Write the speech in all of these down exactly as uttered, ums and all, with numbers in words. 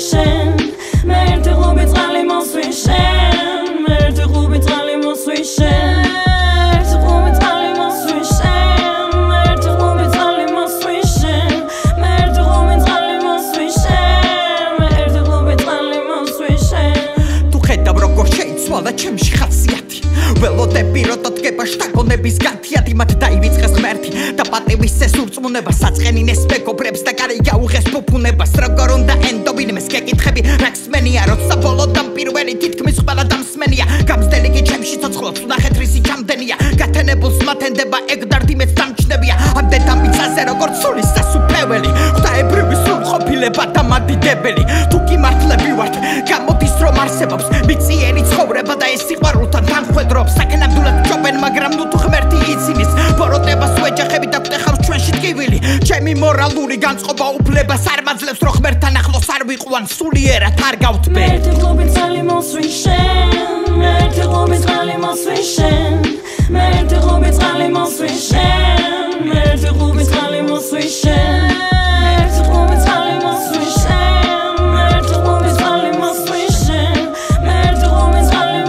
მოსვიშენ მე ერთი ყლუპი წყალი მოსვიშენ მე ერთი ყლუპი წყალი მოსვიშენ ერთი ყლუპი წყალი მოსვიშენ მე ერთი ყლუპი წყალი მოსვიშენ მე ერთი ყლუპი წყალი მოსვიშენ მე ერთი ყლუპი წყალი მოსვიშენ თუ ხედავ როგორ შეიცვალა ჩემში ხასიათი ველოდები როცა დგება შთაგონების განთიადი მათ დაივიწყეს ღმერთი და პატივის ეს ურწმუნება საწყენინეს მეგობრებს და კარი აუღეს ფუფუნებას როგორ უნდა ენდობინმეს გეკითხები რა გსმენია როცა ბოლოდან პირველი თითქმის ყველა დამსმენია გამსდელი კი ჩემში ცოცხლობს ვნახეთ რისი ჩამდენია გათენებულს მათენდება ეგ დარდიმეც დამჩნებია ამ დედამიწაზე როგორც სულის სასუფეველი ღვთაებრივი სრულყოფილება და მადიდებელი თუ კი მართლები ვართ გამოდის რომ არსებობს მიწიერი ცხოვრება და ეს სიყვარულთან თანხვედრობს საკენამდვილად ჯობენ მაგრამ ნუ თუ ღმერთი იცინის ბოროტებას უეჯახები და გვტეხავს ჩვენში ტკივილი ჩემი მორალური განწყობა უფლებას არ მაძლევს რომ ღმერთთან ახლოს არ ვიყვან სულიერად არ გავთბე მე ერთი ყლუპი წყალი მოსვიშენ მე ერთი ყლუპი წყალი მოსვიშენ მე ერთი ყლუპი წყალი მოსვიშენ მე ერთი ყლუპი წყალი მოსვიშენ მე ერთი ყლუპი წყალი მოსვიშენ მე ერთი ყლუპი წყალი მოსვიშენ მე ერთი ყლუპი წყალი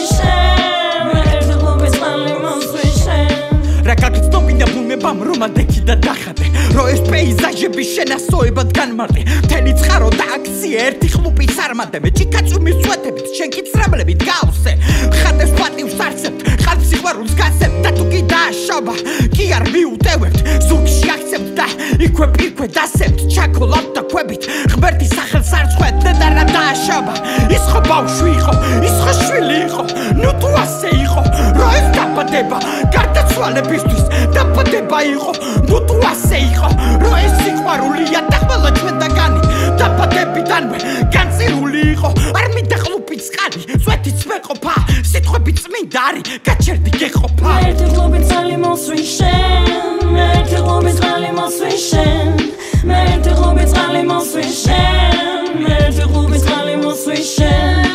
მოსვიშენ მე ერთი ყლუპი წყალი მოსვიშენ რა გაგწნობინა ბუნებამ რომ ადექი და დახადე რო ეს პეიზაჟები შენასოებად განმარტე მთელი წყარო და აქცია ერთი ყლუპის არმადე მე ჭიქაწვიმის წვეთებით შენ კი ცრემლებით გავსე ხატებს პატივს არსებთ ხალხ სიყვარულს გასებ და თუ კი დააშავა კი არ მიუტევებთ ზურგში აქცევთ და იქვე პირქვე დასებთ ჩაქოლავთ და ქვებით ღმერთი სახელს არ წვეთ და რა დააშავა ის ხო ბავშვი იყო ის ხო შვილი იყო ნუ თუ ასე იყო რო ეს დაბადება გარდაცვალებისთვის დაბადება იყო ნუ თუ ასე იყო რო ეს სიყვარულია და ყველა ჩვენთაგანი დაბადებიდანვე განწირული იყო არ მინდა ყლუპი წყალი წვეთიც მეყოფა სიტყვები წმინდა არის გაჩერდი გეყოფა მე ერთი ყლუპი წყალი მოსვიშენ მე ერთი ყლუპი წყალი მოსვიშენ მე ერთი ყლუპი წყალი მოსვიშენ მე ერთი ყლუპი წყალი მოსვიშენ